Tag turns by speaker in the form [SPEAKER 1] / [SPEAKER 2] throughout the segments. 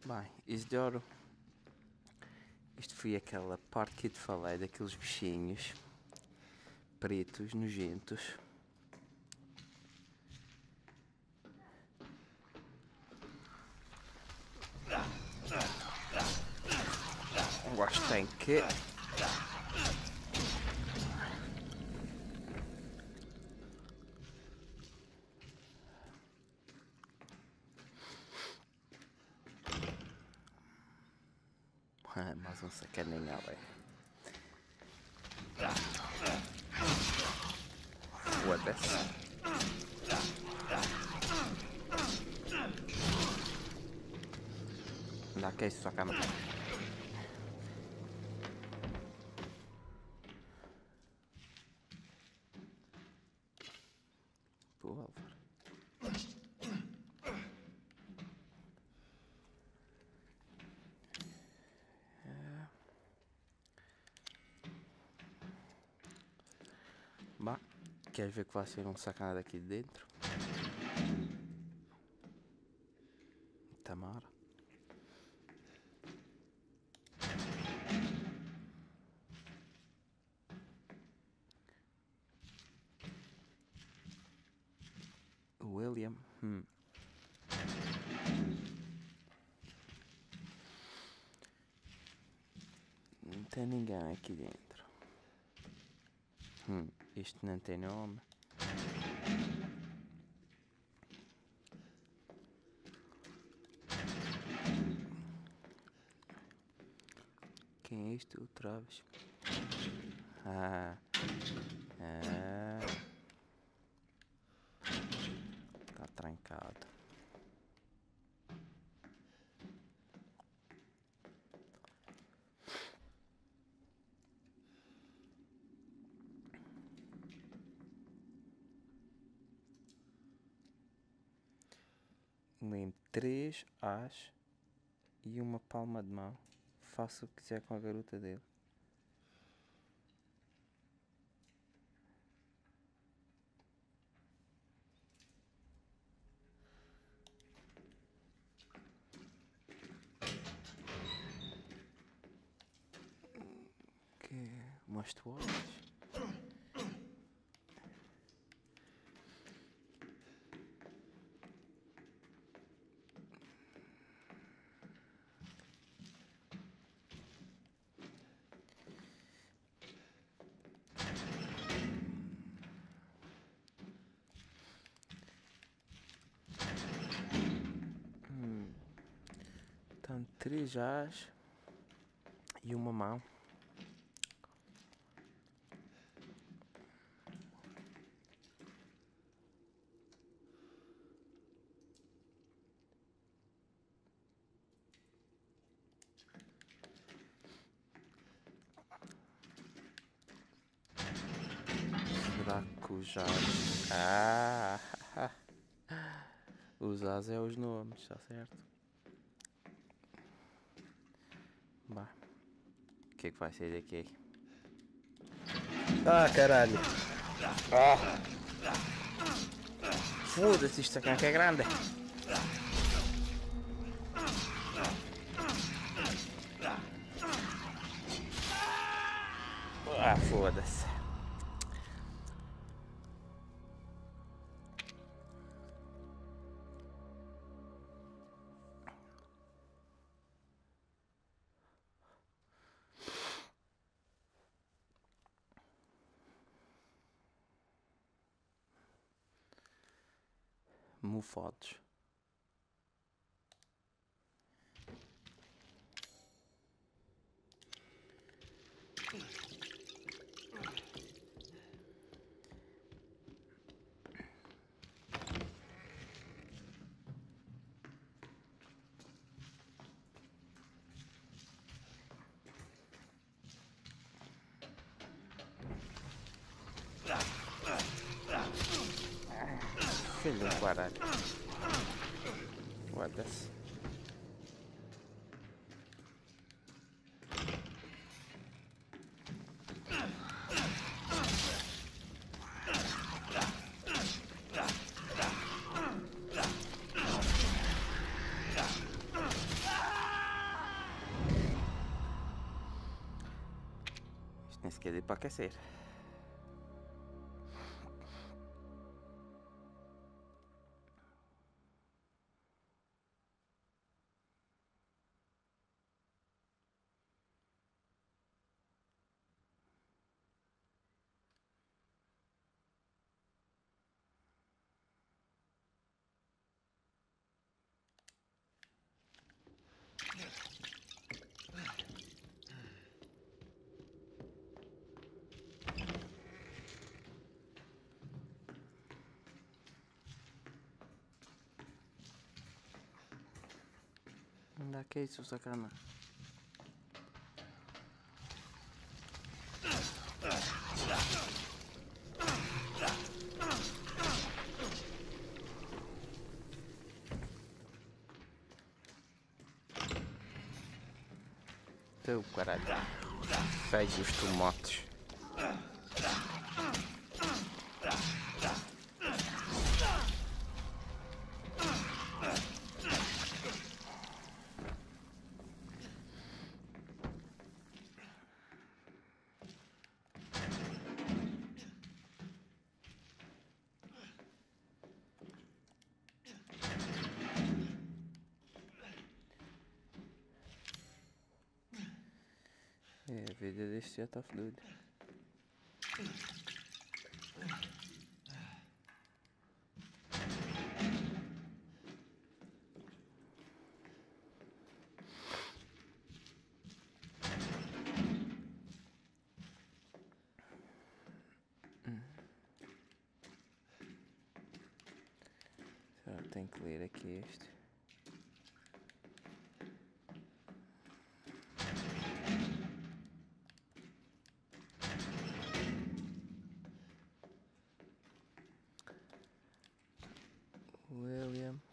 [SPEAKER 1] Bem, Isidoro, isto foi aquela parte que eu te falei daqueles bichinhos pretos, nojentos. Gosto tem que... mais um sacaninha ali. Foda-se. Dá que é isso, saca. Pô, Álvaro. Bah, queres ver que vai ser um sacana daqui de dentro? Tamara. William. Não tem ninguém aqui dentro. Isto não tem nome. Quem é isto? O Travis. Está trancado. Limpe 3 as e uma palma de mão. Faça o que quiser com a garota dele. Que umas toalhas. Então 3 as e uma mão. Será que os as... os as é os nomes, está certo? Bah. O que é que vai sair daqui? Ah, caralho! Foda-se, isto aqui é grande! Foda-se! Mufados. Filho do caralho. Foda-se. Esse aqui é para aquecer. Anda que é isso, sacana? Teu caralho. Feio os tomates. É, a vida deste já está fluida. Será que tem que ler aqui este? William.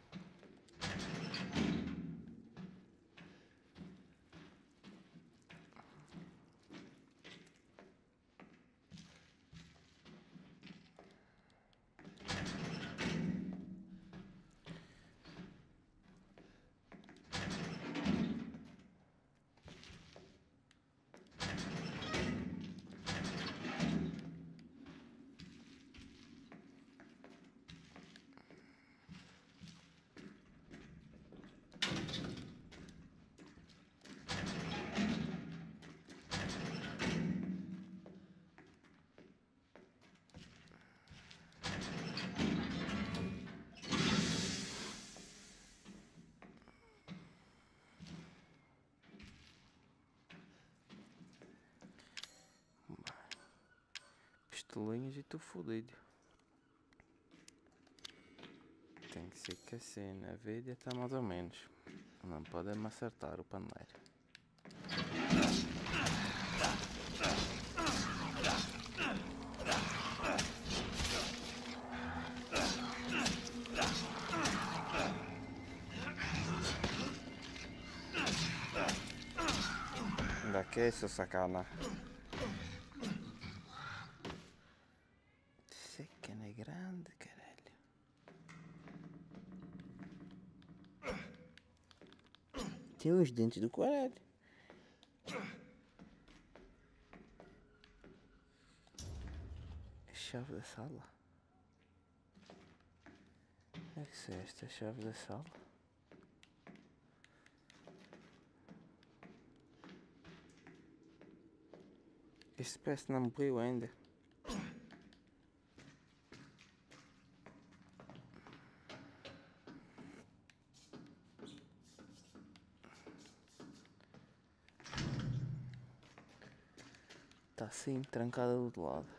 [SPEAKER 1] Pistolinhas e estou fodido. Tem que ser que assim, a vida está mais ou menos. Não pode me acertar o paneiro. Anda que é isso, sacana? Sacana grande, caralho. Tem os dentes do caralho. A chave da sala. É que é esta a chave da sala? Este parece que não morreu ainda. Está assim, trancada do outro lado.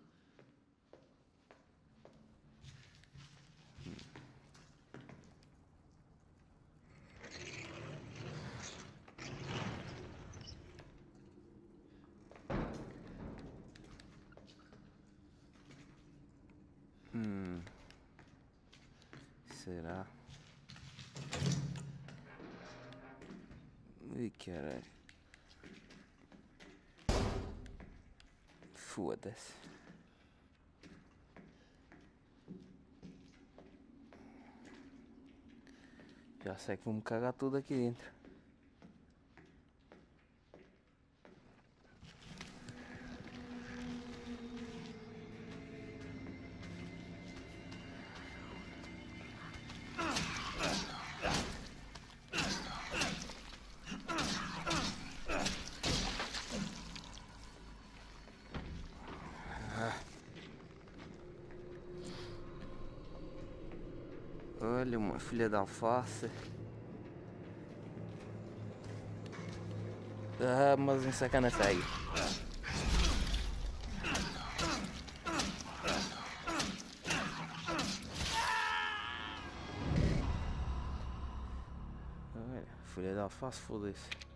[SPEAKER 1] Será? Ui, caralho. Foda-se. Já sei que vou-me cagar tudo aqui dentro. Olha, uma folha de alface. Ah, mas um sacana feio. Olha, folha de alface, foda-se.